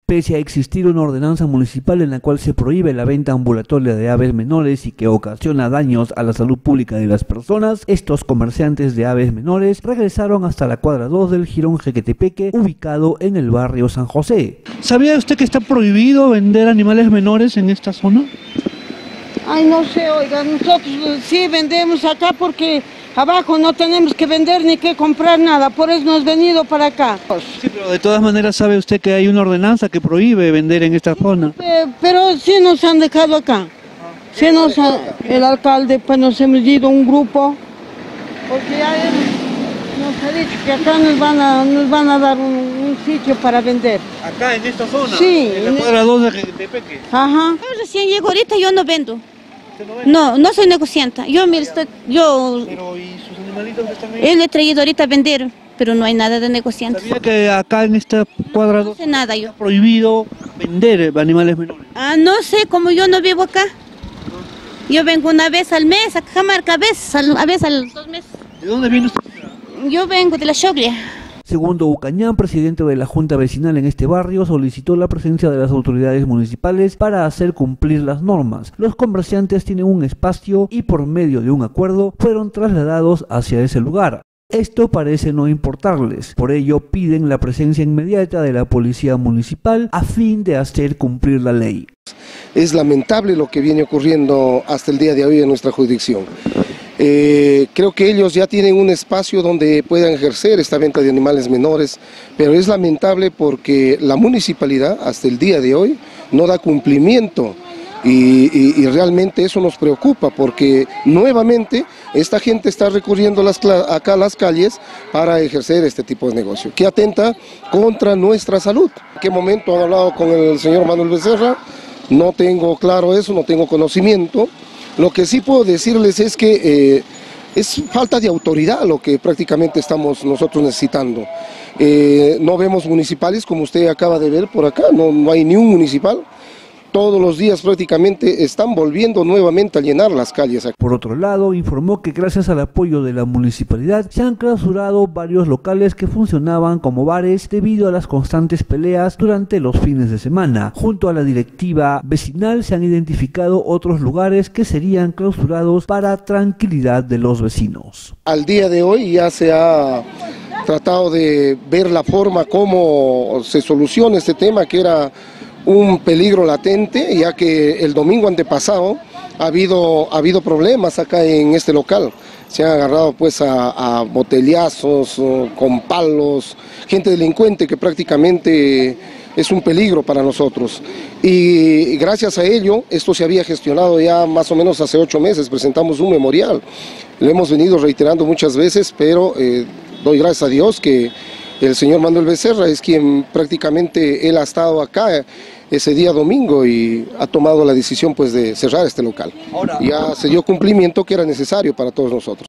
Pese a existir una ordenanza municipal en la cual se prohíbe la venta ambulatoria de aves menores y que ocasiona daños a la salud pública de las personas, estos comerciantes de aves menores regresaron hasta la cuadra 2 del Jirón Jequetepeque, ubicado en el barrio San José. ¿Sabía usted que está prohibido vender animales menores en esta zona? Ay, no sé, oiga, nosotros sí vendemos acá porque abajo no tenemos que vender ni que comprar nada, por eso hemos venido para acá. Sí, pero de todas maneras sabe usted que hay una ordenanza que prohíbe vender en esta zona. Pero sí nos han dejado acá. Sí el alcalde, pues nos hemos ido a un grupo, porque ya nos ha dicho que acá nos van a dar un sitio para vender. ¿Acá en esta zona? Sí. En la cuadra 2 de Jequetepeque. Ajá. Yo recién llego ahorita, yo no vendo. No soy negociante. Pero ¿y sus animalitos están ahí? Él he traído ahorita a vender, pero no hay nada de negociante. ¿Sabía que acá en esta cuadra 2 no sé nada yo. está prohibido vender animales menores? Ah, no sé, como yo no vivo acá. Yo vengo una vez al mes, a Cajamarca, a veces a los 2 meses. ¿De dónde viene usted? Yo vengo de la Choglia. Segundo Ucañán, presidente de la Junta Vecinal en este barrio, solicitó la presencia de las autoridades municipales para hacer cumplir las normas. Los comerciantes tienen un espacio y por medio de un acuerdo fueron trasladados hacia ese lugar. Esto parece no importarles, por ello piden la presencia inmediata de la policía municipal a fin de hacer cumplir la ley. Es lamentable lo que viene ocurriendo hasta el día de hoy en nuestra jurisdicción. Creo que ellos ya tienen un espacio donde puedan ejercer esta venta de animales menores, pero es lamentable porque la municipalidad hasta el día de hoy no da cumplimiento y realmente eso nos preocupa porque nuevamente esta gente está recurriendo acá a las calles para ejercer este tipo de negocio, que atenta contra nuestra salud. ¿En qué momento han hablado con el señor Manuel Becerra? No tengo claro eso, no tengo conocimiento. Lo que sí puedo decirles es que es falta de autoridad lo que prácticamente estamos nosotros necesitando. No vemos municipales como usted acaba de ver por acá, no hay ni un municipal. Todos los días prácticamente están volviendo nuevamente a llenar las calles. Por otro lado, informó que gracias al apoyo de la municipalidad se han clausurado varios locales que funcionaban como bares debido a las constantes peleas durante los fines de semana. Junto a la directiva vecinal se han identificado otros lugares que serían clausurados para tranquilidad de los vecinos. Al día de hoy ya se ha tratado de ver la forma como se soluciona este tema, que era un peligro latente, ya que el domingo antepasado ha habido problemas acá en este local. Se han agarrado pues a botellazos, con palos, gente delincuente que prácticamente es un peligro para nosotros. Y gracias a ello, esto se había gestionado ya más o menos hace 8 meses, presentamos un memorial. Lo hemos venido reiterando muchas veces, pero doy gracias a Dios que el señor Manuel Becerra es quien prácticamente él ha estado acá ese día domingo y ha tomado la decisión pues de cerrar este local. Ya se dio cumplimiento que era necesario para todos nosotros.